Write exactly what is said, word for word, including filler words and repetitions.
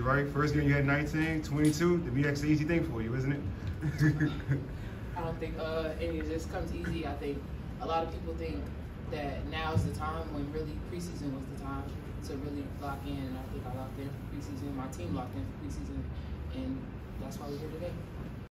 right? First game you had nineteen, twenty-two. The MEAC's an easy thing for you, isn't it? I don't think uh, any of this comes easy. I think a lot of people think that now is the time when really preseason was the time to really lock in. And I think I locked in for preseason. My team locked in for preseason, and that's why we're here today.